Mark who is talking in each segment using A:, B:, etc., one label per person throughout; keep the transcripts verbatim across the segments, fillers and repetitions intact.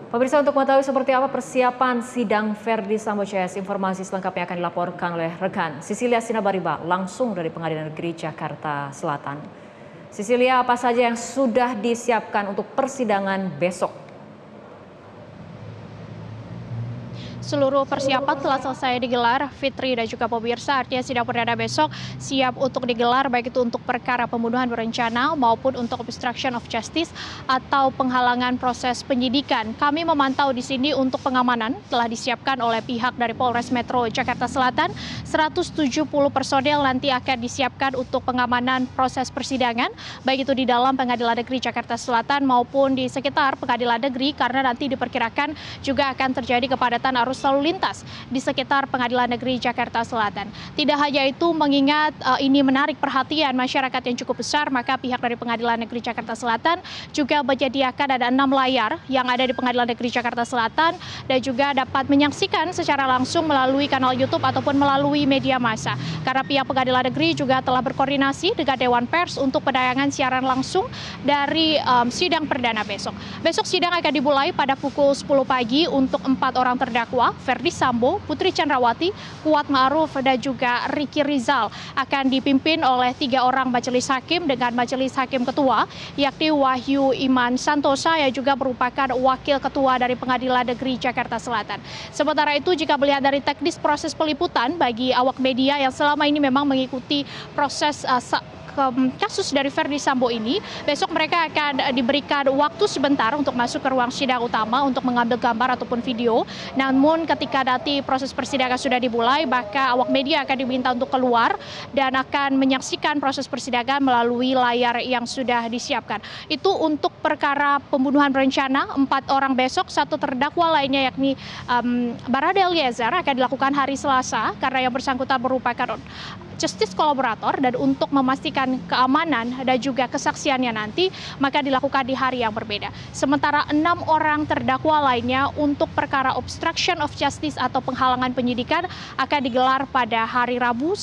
A: Pemirsa, untuk mengetahui seperti apa persiapan sidang Verdi Sambo C S, informasi selengkapnya akan dilaporkan oleh rekan Sisilia Sinabariba langsung dari Pengadilan Negeri Jakarta Selatan. Sisilia, apa saja yang sudah disiapkan untuk persidangan besok?
B: Seluruh persiapan telah selesai digelar, Fitri dan juga pemirsa. Artinya sidang perdana besok siap untuk digelar, baik itu untuk perkara pembunuhan berencana maupun untuk obstruction of justice atau penghalangan proses penyidikan. Kami memantau di sini untuk pengamanan telah disiapkan oleh pihak dari Polres Metro Jakarta Selatan. seratus tujuh puluh personel nanti akan disiapkan untuk pengamanan proses persidangan, baik itu di dalam Pengadilan Negeri Jakarta Selatan maupun di sekitar Pengadilan Negeri, karena nanti diperkirakan juga akan terjadi kepadatan arus lalu lintas di sekitar Pengadilan Negeri Jakarta Selatan. Tidak hanya itu, mengingat uh, ini menarik perhatian masyarakat yang cukup besar, maka pihak dari Pengadilan Negeri Jakarta Selatan juga menyediakan ada enam layar yang ada di Pengadilan Negeri Jakarta Selatan dan juga dapat menyaksikan secara langsung melalui kanal YouTube ataupun melalui media massa. Karena pihak Pengadilan Negeri juga telah berkoordinasi dengan Dewan Pers untuk penayangan siaran langsung dari um, sidang perdana besok. Besok sidang akan dimulai pada pukul sepuluh pagi untuk empat orang terdakwa, Verdi Sambo, Putri Chandrawati, Kuat Ma'ruf, dan juga Ricky Rizal, akan dipimpin oleh tiga orang majelis hakim dengan majelis hakim ketua, yakni Wahyu Iman Santosa yang juga merupakan wakil ketua dari Pengadilan Negeri Jakarta Selatan. Sementara itu, jika melihat dari teknis proses peliputan bagi awak media yang selama ini memang mengikuti proses uh, kasus dari Verdi Sambo ini, besok mereka akan diberikan waktu sebentar untuk masuk ke ruang sidang utama untuk mengambil gambar ataupun video. Namun ketika nanti proses persidangan sudah dimulai, maka awak media akan diminta untuk keluar dan akan menyaksikan proses persidangan melalui layar yang sudah disiapkan. Itu untuk perkara pembunuhan berencana, empat orang besok, satu terdakwa lainnya yakni um, Barada Eliezer akan dilakukan hari Selasa karena yang bersangkutan merupakan justice kolaborator, dan untuk memastikan keamanan dan juga kesaksiannya nanti maka dilakukan di hari yang berbeda. Sementara enam orang terdakwa lainnya untuk perkara obstruction of justice atau penghalangan penyidikan akan digelar pada hari Rabu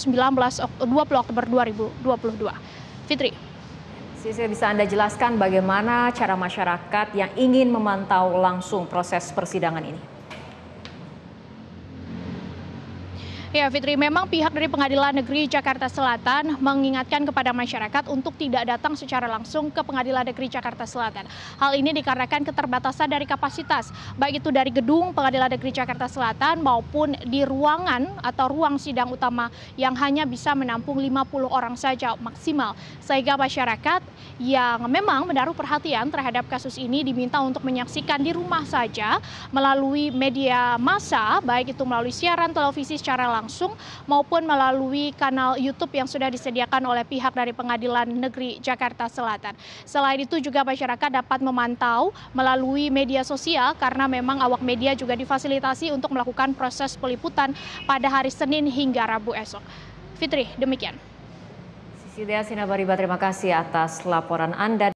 B: dua puluh Oktober dua ribu dua puluh dua. Fitri.
A: Sisi, bisa Anda jelaskan bagaimana cara masyarakat yang ingin memantau langsung proses persidangan ini?
B: Ya, Fitri, memang pihak dari Pengadilan Negeri Jakarta Selatan mengingatkan kepada masyarakat untuk tidak datang secara langsung ke Pengadilan Negeri Jakarta Selatan. Hal ini dikarenakan keterbatasan dari kapasitas, baik itu dari gedung Pengadilan Negeri Jakarta Selatan maupun di ruangan atau ruang sidang utama yang hanya bisa menampung lima puluh orang saja maksimal. Sehingga masyarakat yang memang menaruh perhatian terhadap kasus ini diminta untuk menyaksikan di rumah saja melalui media massa, baik itu melalui siaran televisi secara langsung langsung maupun melalui kanal YouTube yang sudah disediakan oleh pihak dari Pengadilan Negeri Jakarta Selatan. Selain itu juga masyarakat dapat memantau melalui media sosial karena memang awak media juga difasilitasi untuk melakukan proses peliputan pada hari Senin hingga Rabu esok. Fitri, demikian.
A: Sisilia Sinabariba, terima kasih atas laporan Anda.